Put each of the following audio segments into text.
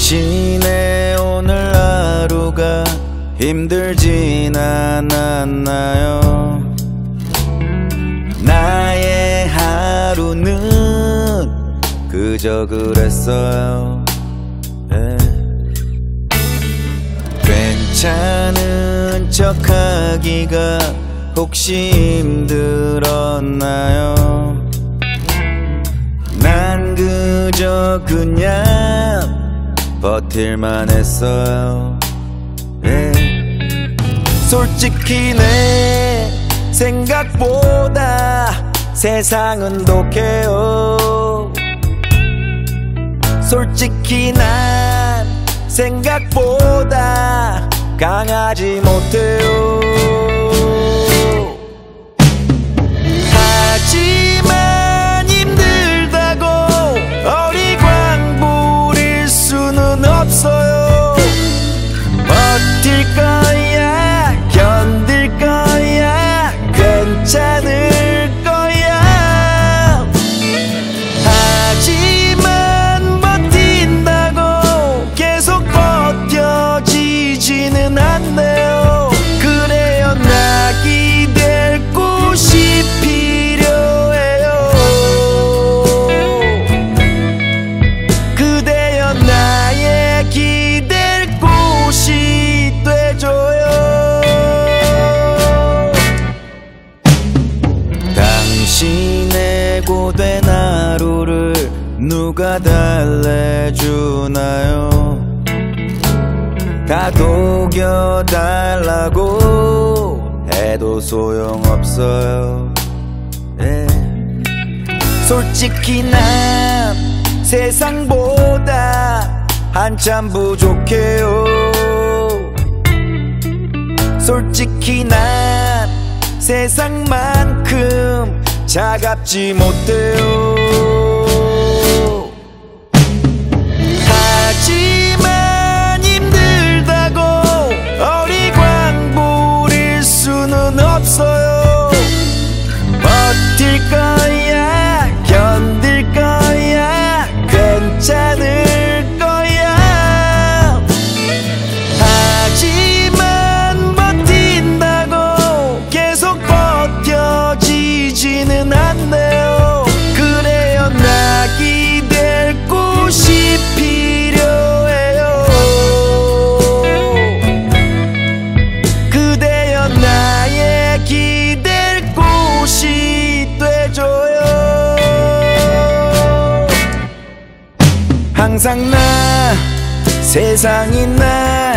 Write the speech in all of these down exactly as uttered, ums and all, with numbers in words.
당신의 오늘 하루가 힘들진 않았나요? 나의 하루는 그저 그랬어요. 네. 괜찮은 척하기가 혹시 힘들었나요? 난 그저 그냥 버틸만 했어요. 네. 솔직히 내 생각보다 세상은 독해요. 솔직히 난 생각보다 강하지 못해요. 하지만 힘들다고 어리광 부릴 수는 없어요. 버틸 거야, 견딜 거야, 괜찮을 거야. 하지만 버틴다고 계속 버텨지지는 않네요. 그래요, 나 기댈 곳이 필요해요. 그대여 나의 기댈 곳이 돼줘요. 당신의 고된 하루를 누가 달래주나요? 다 녹여달라고 해도 소용없어요. 네. 솔직히 난 세상보다 한참 부족해요. 솔직히 난 세상만큼 차갑지 못해요. 하지만 힘들다고 어리광 부릴 수는 없어요. 버틸 거야, 견딜 거야, 괜찮을 거야. 하지만 버틴다고 계속 버텨지지는 않네요. 그래요, 나 기댈 곳이 필요해요. 그대여 나의 기댈 곳이 돼줘요. 항상 나 세상이 날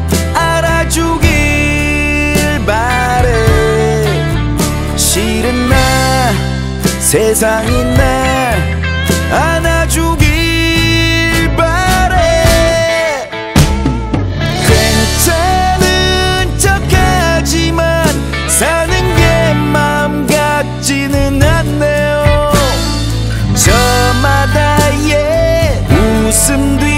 알아주길 바래. 실은 나 세상이 날 안아주길 바래. 괜찮은 척하지만 사는 게 마음 같지는 않네요. 저마다의 웃음 뒤